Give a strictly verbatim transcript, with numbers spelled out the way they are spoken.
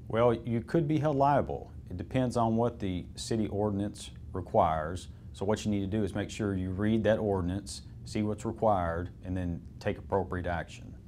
Well, you could be held liable. It depends on what the city ordinance requires. So what you need to do is make sure you read that ordinance, see what's required, and then take appropriate action.